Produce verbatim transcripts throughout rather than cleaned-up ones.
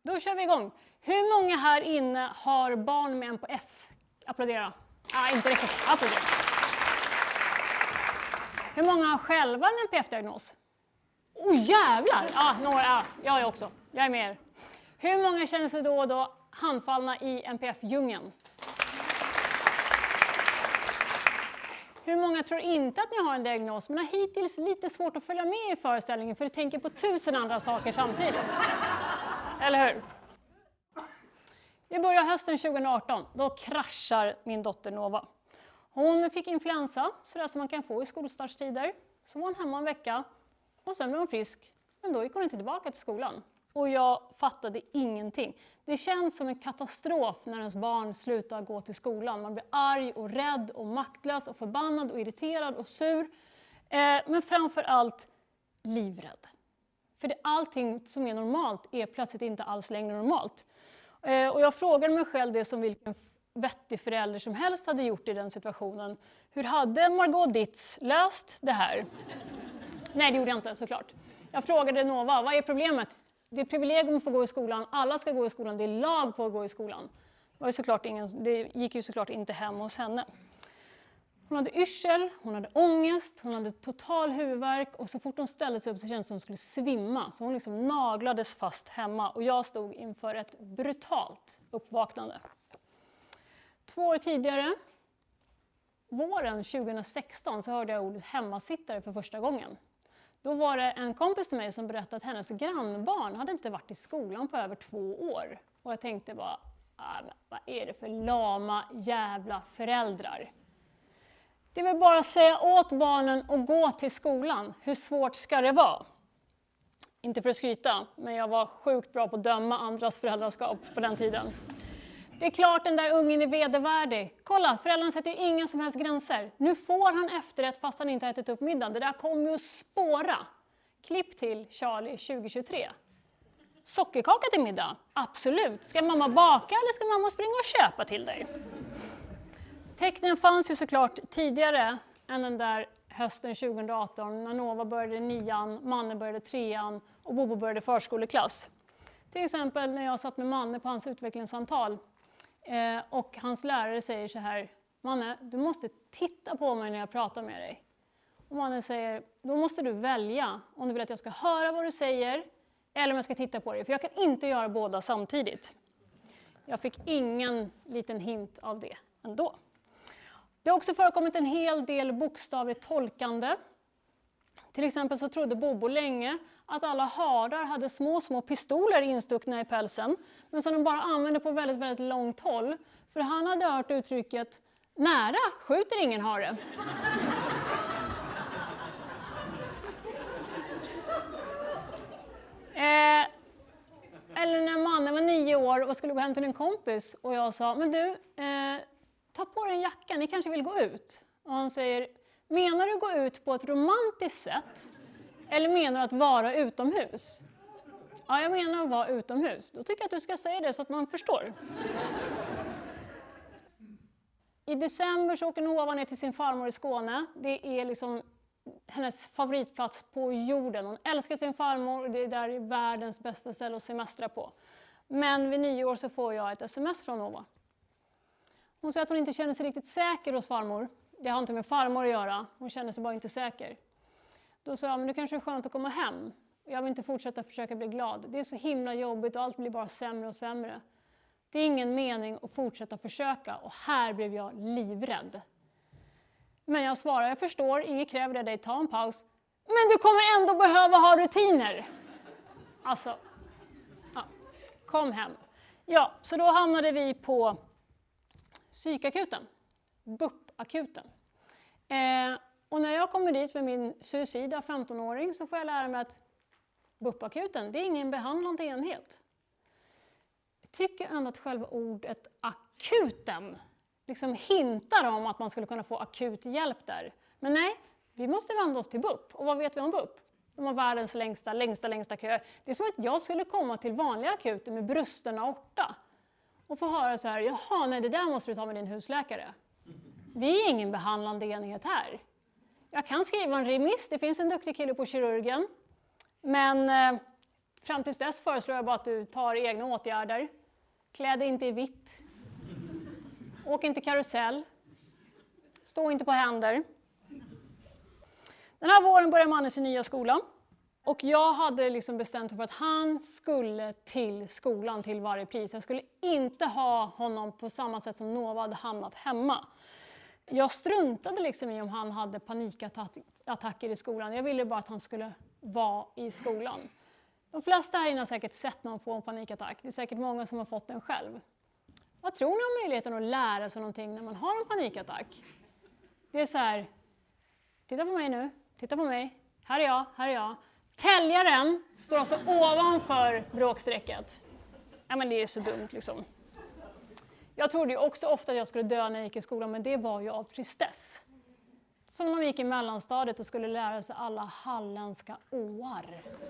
Då kör vi igång. Hur många här inne har barn med N P F? Applådera. Ah, inte riktigt. Applådera. Hur många har själva en N P F-diagnos? Åh oh, jävlar! Ah, några, ah, jag är också. Jag är med er. Hur många känner sig då och då handfallna i N P F-djungeln? Hur många tror inte att ni har en diagnos, men har hittills lite svårt att följa med i föreställningen för du tänker på tusen andra saker samtidigt? Eller hur? Vi börjar hösten tjugoarton. Då kraschar min dotter Nova. Hon fick influensa, sådär som man kan få i skolstartstider. Så var hon hemma en vecka och sen blev hon frisk. Men då gick hon inte tillbaka till skolan. Och jag fattade ingenting. Det känns som en katastrof när ens barn slutar gå till skolan. Man blir arg och rädd och maktlös och förbannad och irriterad och sur. Eh, men framför allt livrädd. För det, allting som är normalt är plötsligt inte alls längre normalt. Eh, och jag frågade mig själv det som vilken vettig förälder som helst hade gjort i den situationen. Hur hade Margot Ditz löst det här? Nej, det gjorde jag inte såklart. Jag frågade Nova, vad är problemet? Det är privilegium att få gå i skolan, alla ska gå i skolan, det är lag på att gå i skolan. Det, var ju såklart ingen, det gick ju såklart inte hem hos henne. Hon hade yrsel, hon hade ångest, hon hade total huvudvärk och så fort hon ställde sig upp så kändes det som hon skulle svimma. Så hon liksom naglades fast hemma och jag stod inför ett brutalt uppvaknande. Två år tidigare, våren tjugohundrasexton, så hörde jag ordet hemmasittare för första gången. Då var det en kompis till mig som berättade att hennes grannbarn hade inte varit i skolan på över två år. Och jag tänkte bara, ah, vad är det för lama jävla föräldrar? Det vill bara säga åt barnen att gå till skolan. Hur svårt ska det vara? Inte för att skryta, men jag var sjukt bra på att döma andras föräldraskap på den tiden. Det är klart den där ungen är vedervärdig. Kolla, föräldrarna sätter ju inga som helst gränser. Nu får han efterrätt fast han inte ätit upp middagen. Det där kommer ju att spåra. Klipp till Charlie tjugohundratjugotre. Sockerkaka till middag? Absolut. Ska mamma baka eller ska mamma springa och köpa till dig? Tecknen fanns ju såklart tidigare än den där hösten tjugohundraarton när Nova började nian, Manne började trean och Bobo började förskoleklass. Till exempel när jag satt med Manne på hans utvecklingssamtal eh, och hans lärare säger så här: Manne, du måste titta på mig när jag pratar med dig. Och Manne säger, då måste du välja om du vill att jag ska höra vad du säger eller om jag ska titta på dig. För jag kan inte göra båda samtidigt. Jag fick ingen liten hint av det ändå. Det har också förekommit en hel del bokstavligt tolkande. Till exempel så trodde Bobo länge att alla harar hade små, små pistoler instuckna i pälsen, men som de bara använde på väldigt, väldigt långt håll. För han hade hört uttrycket, nära skjuter ingen hare. eh, eller när mannen var nio år och skulle gå hem till en kompis och jag sa, men du, eh, ta på dig en jacka, ni kanske vill gå ut. Och han säger, menar du gå ut på ett romantiskt sätt? Eller menar du att vara utomhus? Ja, jag menar att vara utomhus. Då tycker jag att du ska säga det så att man förstår. I december så åker Nova ner till sin farmor i Skåne. Det är liksom hennes favoritplats på jorden. Hon älskar sin farmor och det är där världens bästa ställe att semestra på. Men vid nyår så får jag ett sms från Nova. Hon säger att hon inte känner sig riktigt säker hos farmor. Det har inte med farmor att göra. Hon känner sig bara inte säker. Då sa jag, men det kanske är skönt att komma hem. Jag vill inte fortsätta försöka bli glad. Det är så himla jobbigt och allt blir bara sämre och sämre. Det är ingen mening att fortsätta försöka. Och här blev jag livrädd. Men jag svarar, jag förstår, inget kräver det dig, ta en paus. Men du kommer ändå behöva ha rutiner. Alltså, ja, kom hem. Ja, så då hamnade vi på psykakuten, B U P-akuten. Eh, och när jag kommer dit med min suicida femtonåring så får jag lära mig att B U P-akuten, det är ingen behandlande enhet. Jag tycker ändå att själva ordet akuten liksom hintar om att man skulle kunna få akut hjälp där. Men nej, vi måste vända oss till B U P. Och vad vet vi om B U P? De har världens längsta, längsta, längsta kö. Det är som att jag skulle komma till vanliga akuten med brusten aorta. Och få höra så här, jaha, nej det där måste du ta med din husläkare. Vi är ingen behandlande enhet här. Jag kan skriva en remiss, det finns en duktig kille på kirurgen. Men eh, Fram tills dess föreslår jag bara att du tar egna åtgärder. Klä dig inte i vitt. Åk inte karusell. Stå inte på händer. Den här våren börjar mannen sin nya skola. Och jag hade liksom bestämt mig för att han skulle till skolan till varje pris. Jag skulle inte ha honom på samma sätt som Nova hade hamnat hemma. Jag struntade liksom i om han hade panikattacker i skolan. Jag ville bara att han skulle vara i skolan. De flesta här inne har säkert sett någon få en panikattack. Det är säkert många som har fått den själv. Vad tror ni om möjligheten att lära sig någonting när man har en panikattack? Det är så här, titta på mig nu, titta på mig, här är jag, här är jag. Täljaren står alltså ovanför bråksträcket. Ja, men det är så dumt liksom. Jag trodde ju också ofta att jag skulle dö när jag gick i skolan, men det var ju av tristess. Som när man gick i mellanstadiet och skulle lära sig alla halländska åar.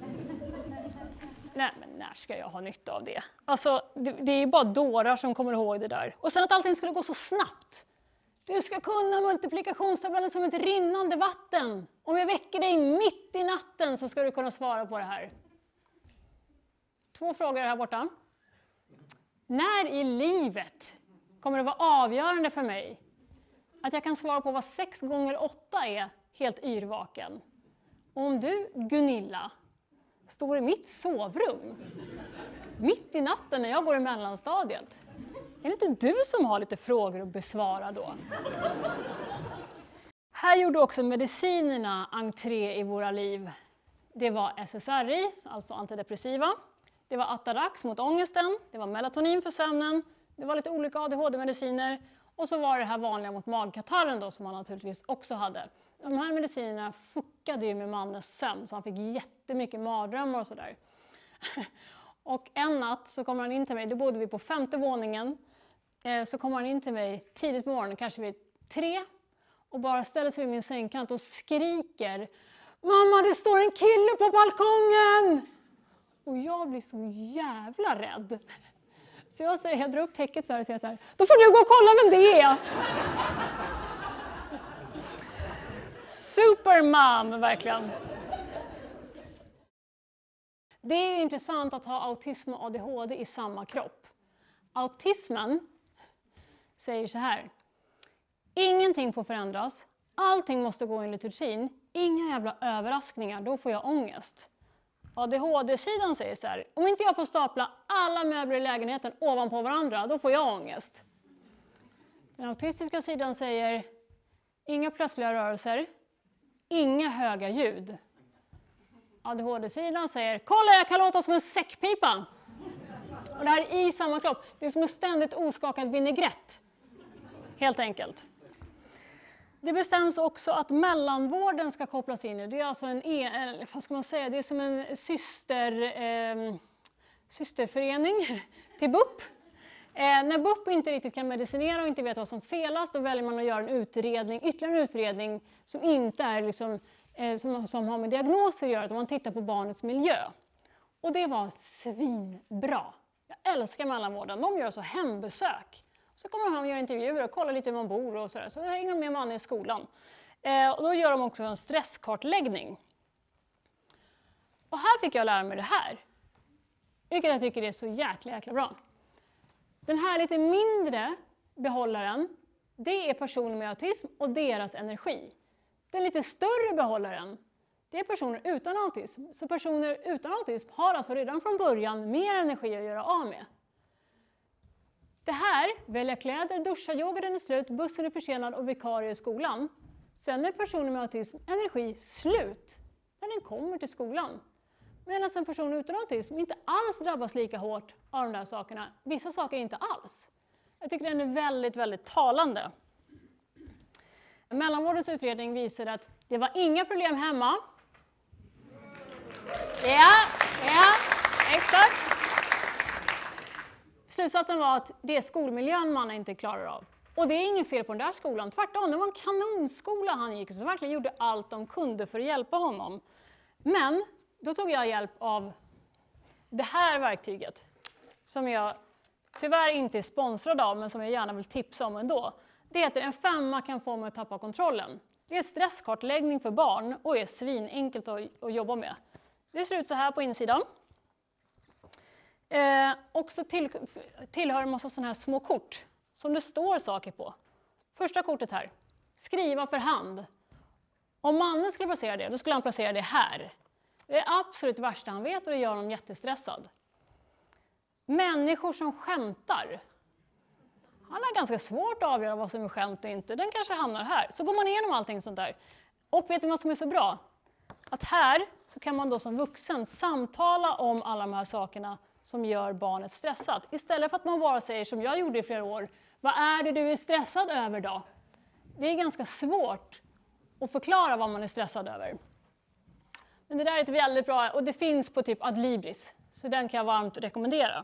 Nej, men när ska jag ha nytta av det? Alltså, det, det är ju bara dårar som kommer ihåg det där. Och sen att allting skulle gå så snabbt. Du ska kunna multiplikationstabellen som ett rinnande vatten. Om jag väcker dig mitt i natten så ska du kunna svara på det här. Två frågor här borta. När i livet kommer det vara avgörande för mig att jag kan svara på vad sex gånger åtta är helt yrvaken? Och om du, Gunilla, står i mitt sovrum mitt i natten när jag går i mellanstadiet, är det inte du som har lite frågor att besvara då? Här gjorde också medicinerna entré i våra liv. Det var S S R I, alltså antidepressiva. Det var Atarax mot ångesten. Det var melatonin för sömnen. Det var lite olika A D H D-mediciner. Och så var det här vanliga mot magkatarren då, som man naturligtvis också hade. De här medicinerna fuckade ju med mannens sömn, så han fick jättemycket mardrömmar och sådär. Och en natt så kommer han in till mig, då bodde vi på femte våningen. Så kommer han in till mig tidigt på morgonen, kanske vid tre. Och bara ställer sig vid min sängkant och skriker: "Mamma, det står en kille på balkongen!" Och jag blir så jävla rädd. Så jag, säger, jag drar upp täcket så här och säger så här: "Då får du gå och kolla vem det är!" Supermom, verkligen. Det är intressant att ha autism och A D H D i samma kropp. Autismen säger så här: ingenting får förändras, allting måste gå enligt rutin, inga jävla överraskningar, då får jag ångest. A D H D-sidan säger så här: om inte jag får stapla alla möbler i lägenheten ovanpå varandra, då får jag ångest. Den autistiska sidan säger: inga plötsliga rörelser, inga höga ljud. A D H D-sidan säger: kolla, jag kan låta som en säckpipa. Och det här är i samma kropp. Det är som en ständigt oskakad vinägrett. Helt enkelt. Det bestäms också att mellanvården ska kopplas in nu. Det är alltså en, e vad ska man säga, det är som en syster, eh, systerförening till B U P. Eh, när B U P inte riktigt kan medicinera och inte vet vad som felas, då väljer man att göra en utredning, ytterligare en utredning som inte är liksom, eh, som, som har med diagnoser att göra, utan man tittar på barnets miljö. Och det var svinbra. Jag älskar mellanvården. De gör så hembesök. Så kommer de hem och gör intervjuer och kollar lite hur man bor och sådär. Så hänger de med mannen i skolan. Eh, och då gör de också en stresskartläggning. Och här fick jag lära mig det här. Vilket jag tycker är så jäkla, jäkla bra. Den här lite mindre behållaren, det är personer med autism och deras energi. Den lite större behållaren, det är personer utan autism. Så personer utan autism har alltså redan från början mer energi att göra av med. Det här, välja kläder, duscha, yogan är slut, bussen är försenad och vikarie i skolan. Sen är personer med autism energi slut när den kommer till skolan. Medan en person utan autism inte alls drabbas lika hårt av de där sakerna. Vissa saker inte alls. Jag tycker den är väldigt, väldigt talande. Mellanvårdens utredning visar att det var inga problem hemma. Ja, ja, exakt. Slutsatsen var att det är skolmiljön man inte klarar av. Och det är ingen fel på den där skolan. Tvärtom, det var en kanonskola han gick, så verkligen gjorde allt de kunde för att hjälpa honom. Men då tog jag hjälp av det här verktyget, som jag tyvärr inte är sponsrad av, men som jag gärna vill tipsa om ändå. Det heter En femma kan få mig att tappa kontrollen. Det är stresskartläggning för barn och är svinenkelt att, att jobba med. Det ser ut så här på insidan. Eh, också till, tillhör en massa sådana här små kort som det står saker på. Första kortet här. Skriva för hand. Om mannen skulle placera det, då skulle han placera det här. Det är absolut värsta han vet och det gör honom jättestressad. Människor som skämtar. Han har ganska svårt att avgöra vad som är skämt och inte. Den kanske hamnar här. Så går man igenom allting sånt där. Och vet ni vad som är så bra? Att här så kan man då som vuxen samtala om alla de här sakerna som gör barnet stressat. Istället för att man bara säger som jag gjorde i flera år. Vad är det du är stressad över då? Det är ganska svårt att förklara vad man är stressad över. Men det där är ett väldigt bra, och det finns på typ Adlibris. Så den kan jag varmt rekommendera.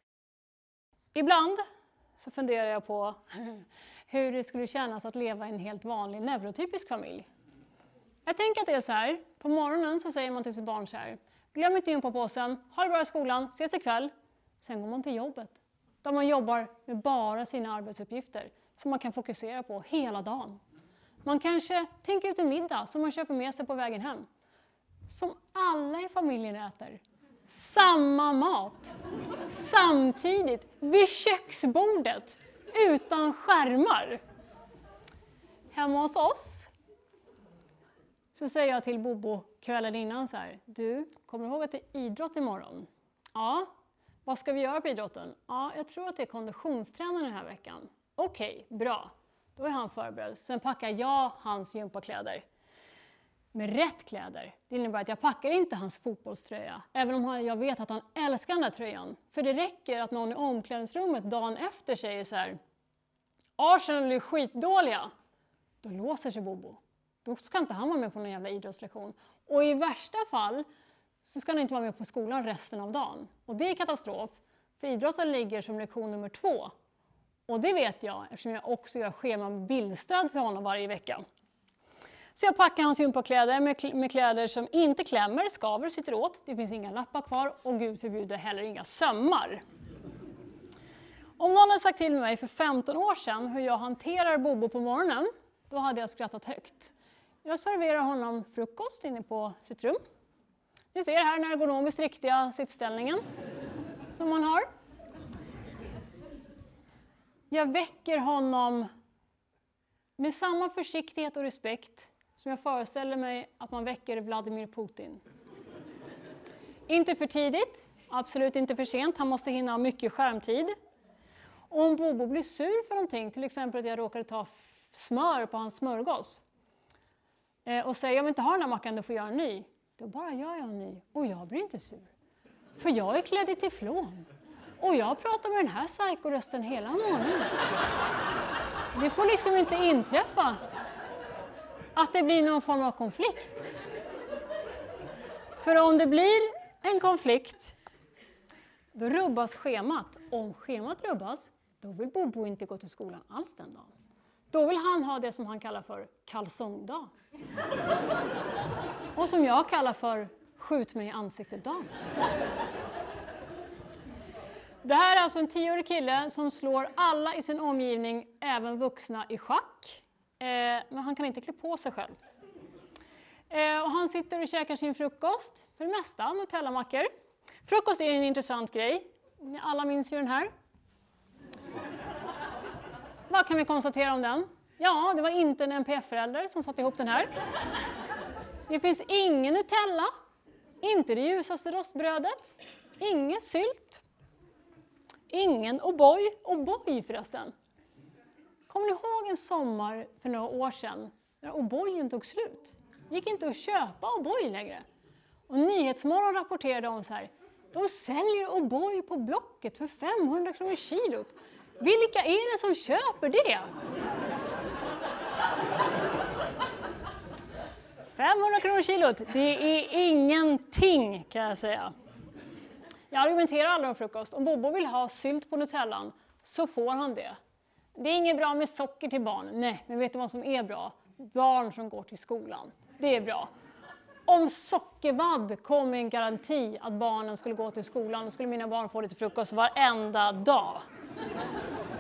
Ibland så funderar jag på hur det skulle kännas att leva i en helt vanlig neurotypisk familj. Jag tänker att det är så här, på morgonen så säger man till sitt barn så här. Glöm inte gympapåsen, ha det bra i skolan, ses ikväll. Sen går man till jobbet. Där man jobbar med bara sina arbetsuppgifter som man kan fokusera på hela dagen. Man kanske tänker ut en middag som man köper med sig på vägen hem. Som alla i familjen äter. Samma mat. Samtidigt vid köksbordet. Utan skärmar. Hemma hos oss så säger jag till Bobo kvällen innan så här. Du, kommer du ihåg att det är idrott imorgon? Ja. Vad ska vi göra på idrotten? Ja, jag tror att det är konditionstränaren den här veckan. Okej, bra. Då är han förberedd. Sen packar jag hans gympakläder. Med rätt kläder. Det innebär att jag packar inte hans fotbollströja. Även om jag vet att han älskar den här tröjan. För det räcker att någon i omklädningsrummet dagen efter säger så här. Arsenal är skitdåliga. Då låser sig Bobo. Då ska inte han vara med på någon jävla idrottslektion. Och i värsta fall så ska han inte vara med på skolan resten av dagen. Och det är katastrof. För idrotten ligger som lektion nummer två. Och det vet jag eftersom jag också gör schema med bildstöd till honom varje vecka. Så jag packar hans gympakläder med, med kläder som inte klämmer, skaver, sitter åt. Det finns inga lappar kvar och gud förbjuder heller inga sömmar. Om någon hade sagt till mig för femton år sedan hur jag hanterar Bobo på morgonen, då hade jag skrattat högt. Jag serverar honom frukost inne på sitt rum. Ni ser här den ergonomiskt riktiga sittställningen som man har. Jag väcker honom med samma försiktighet och respekt som jag föreställer mig att man väcker Vladimir Putin. Inte för tidigt, absolut inte för sent. Han måste hinna ha mycket skärmtid. Och om Bobo blir sur för någonting, till exempel att jag råkade ta smör på hans smörgås och säger om jag inte har den här mackan, då får jag göra en ny. Då bara gör jag en ny och jag blir inte sur. För jag är klädd i teflon. Och jag pratar med den här psykorösten hela månaden. Det får liksom inte inträffa att det blir någon form av konflikt. För om det blir en konflikt, då rubbas schemat. Om schemat rubbas, då vill Bobo inte gå till skolan alls den dagen. Då vill han ha det som han kallar för kalsongdag. Och som jag kallar för skjut mig i ansiktet-dag. Det här är alltså en tioårig kille som slår alla i sin omgivning, även vuxna, i schack. Eh, men han kan inte klä på sig själv. Eh, och han sitter och käkar sin frukost, för det mesta Nutella-mackor. Frukost är en intressant grej. Alla minns ju den här. Vad kan vi konstatera om den? Ja, det var inte en N P F-förälder som satte ihop den här. Det finns ingen Nutella, inte det ljusaste rostbrödet, ingen sylt, ingen O'boy. O'boy förresten. Kommer ni ihåg en sommar för några år sedan när O'boyen tog slut? Det gick inte att köpa O'boy längre. Och Nyhetsmorgon rapporterade om så här. De säljer O'boy på Blocket för femhundra kronor kilot. Vilka är det som köper det? femhundra kronor kilot, det är ingenting kan jag säga. Jag argumenterar aldrig om frukost. Om Bobo vill ha sylt på Nutellan så får han det. Det är inget bra med socker till barn. Nej, men vet du vad som är bra? Barn som går till skolan. Det är bra. Om sockervadd kom med en garanti att barnen skulle gå till skolan, då skulle mina barn få lite frukost varenda dag.